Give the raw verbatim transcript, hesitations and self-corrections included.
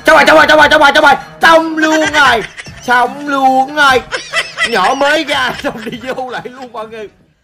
Xong rồi, xong rồi, xong rồi, xong rồi, xong rồi. Xong luôn rồi. Xong luôn rồi. Nhỏ mới ra xong đi vô lại luôn mọi người.